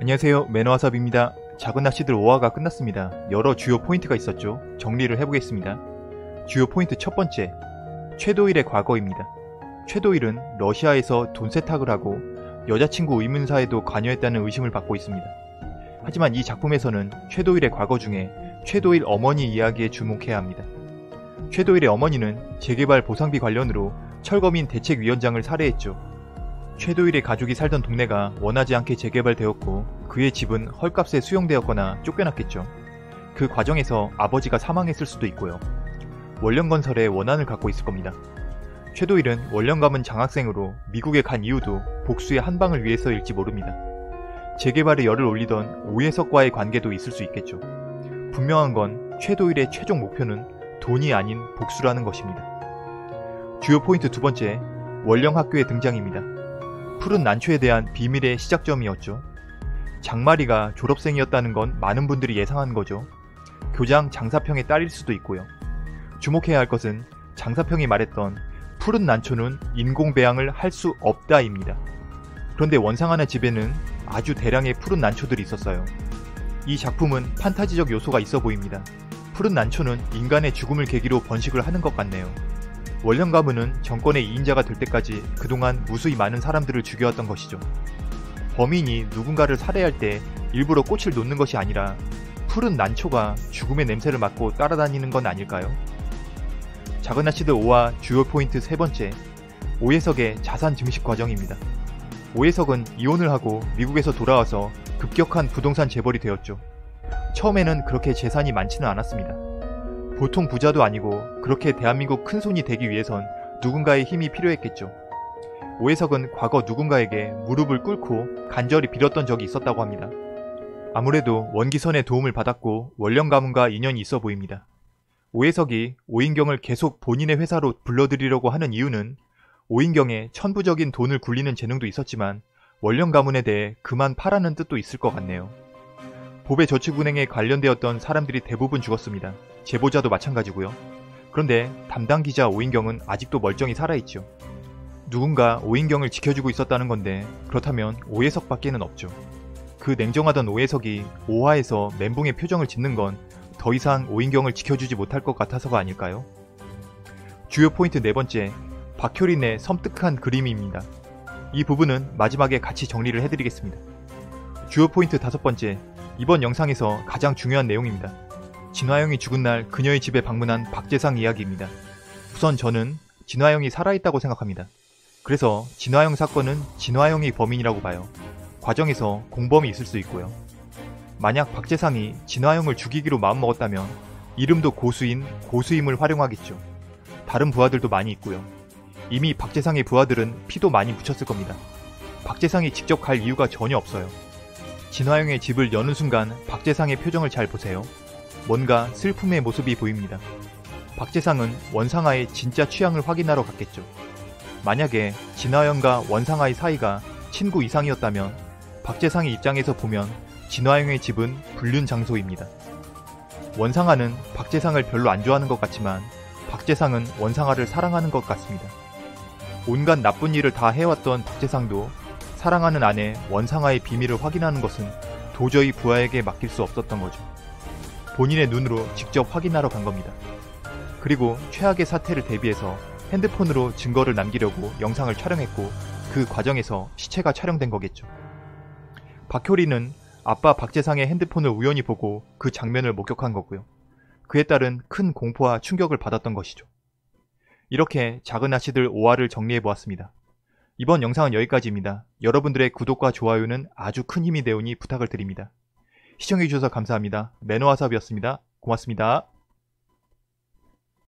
안녕하세요, 매너와삽입니다. 작은 낚시들 5화가 끝났습니다. 여러 주요 포인트가 있었죠. 정리를 해보겠습니다. 주요 포인트 첫 번째, 최도일의 과거입니다. 최도일은 러시아에서 돈 세탁을 하고 여자친구 의문사에도 관여했다는 의심을 받고 있습니다. 하지만 이 작품에서는 최도일의 과거 중에 최도일 어머니 이야기에 주목해야 합니다. 최도일의 어머니는 재개발 보상비 관련으로 철거민 대책위원장을 살해했죠. 최도일의 가족이 살던 동네가 원하지 않게 재개발되었고 그의 집은 헐값에 수용되었거나 쫓겨났겠죠. 그 과정에서 아버지가 사망했을 수도 있고요. 원령건설에 원한을 갖고 있을 겁니다. 최도일은 원령 가문 장학생으로 미국에 간 이유도 복수의 한 방을 위해서일지 모릅니다. 재개발에 열을 올리던 오예석과의 관계도 있을 수 있겠죠. 분명한 건 최도일의 최종 목표는 돈이 아닌 복수라는 것입니다. 주요 포인트 두 번째, 원령학교의 등장입니다. 푸른 난초에 대한 비밀의 시작점이었죠. 장마리가 졸업생이었다는 건 많은 분들이 예상한 거죠. 교장 장사평의 딸일 수도 있고요. 주목해야 할 것은 장사평이 말했던 푸른 난초는 인공배양을 할 수 없다입니다. 그런데 원상하나 집에는 아주 대량의 푸른 난초들이 있었어요. 이 작품은 판타지적 요소가 있어 보입니다. 푸른 난초는 인간의 죽음을 계기로 번식을 하는 것 같네요. 원령 가문은 정권의 2인자가 될 때까지 그동안 무수히 많은 사람들을 죽여왔던 것이죠. 범인이 누군가를 살해할 때 일부러 꽃을 놓는 것이 아니라 푸른 난초가 죽음의 냄새를 맡고 따라다니는 건 아닐까요? 작은 낚시들 5화 주요 포인트 세 번째, 오예석의 자산 증식 과정입니다. 오예석은 이혼을 하고 미국에서 돌아와서 급격한 부동산 재벌이 되었죠. 처음에는 그렇게 재산이 많지는 않았습니다. 보통 부자도 아니고 그렇게 대한민국 큰손이 되기 위해선 누군가의 힘이 필요했겠죠. 오예석은 과거 누군가에게 무릎을 꿇고 간절히 빌었던 적이 있었다고 합니다. 아무래도 원기선의 도움을 받았고 원령 가문과 인연이 있어 보입니다. 오예석이 오인경을 계속 본인의 회사로 불러들이려고 하는 이유는 오인경의 천부적인 돈을 굴리는 재능도 있었지만 원령 가문에 대해 그만 파라는 뜻도 있을 것 같네요. 보배저축은행에 관련되었던 사람들이 대부분 죽었습니다. 제보자도 마찬가지고요. 그런데 담당 기자 오인경은 아직도 멀쩡히 살아있죠. 누군가 오인경을 지켜주고 있었다는 건데 그렇다면 오예석밖에는 없죠. 그 냉정하던 오예석이 5화에서 멘붕의 표정을 짓는 건 더 이상 오인경을 지켜주지 못할 것 같아서가 아닐까요? 주요 포인트 네 번째, 박효린의 섬뜩한 그림입니다. 이 부분은 마지막에 같이 정리를 해드리겠습니다. 주요 포인트 다섯 번째, 이번 영상에서 가장 중요한 내용입니다. 진화영이 죽은 날 그녀의 집에 방문한 박재상 이야기입니다. 우선 저는 진화영이 살아있다고 생각합니다. 그래서 진화영 사건은 진화영이 범인이라고 봐요. 과정에서 공범이 있을 수 있고요. 만약 박재상이 진화영을 죽이기로 마음먹었다면 이름도 고수인 고수임을 활용하겠죠. 다른 부하들도 많이 있고요. 이미 박재상의 부하들은 피도 많이 묻혔을 겁니다. 박재상이 직접 갈 이유가 전혀 없어요. 진화영의 집을 여는 순간 박재상의 표정을 잘 보세요. 뭔가 슬픔의 모습이 보입니다. 박재상은 원상아의 진짜 취향을 확인하러 갔겠죠. 만약에 진화영과 원상아의 사이가 친구 이상이었다면 박재상의 입장에서 보면 진화영의 집은 불륜 장소입니다. 원상아는 박재상을 별로 안 좋아하는 것 같지만 박재상은 원상아를 사랑하는 것 같습니다. 온갖 나쁜 일을 다 해왔던 박재상도 사랑하는 아내 원상아의 비밀을 확인하는 것은 도저히 부하에게 맡길 수 없었던 거죠. 본인의 눈으로 직접 확인하러 간 겁니다. 그리고 최악의 사태를 대비해서 핸드폰으로 증거를 남기려고 영상을 촬영했고 그 과정에서 시체가 촬영된 거겠죠. 박효리는 아빠 박재상의 핸드폰을 우연히 보고 그 장면을 목격한 거고요. 그에 따른 큰 공포와 충격을 받았던 것이죠. 이렇게 작은 낚시들 5화를 정리해보았습니다. 이번 영상은 여기까지입니다. 여러분들의 구독과 좋아요는 아주 큰 힘이 되오니 부탁을 드립니다. 시청해주셔서 감사합니다. 매너와삽이었습니다. 고맙습니다.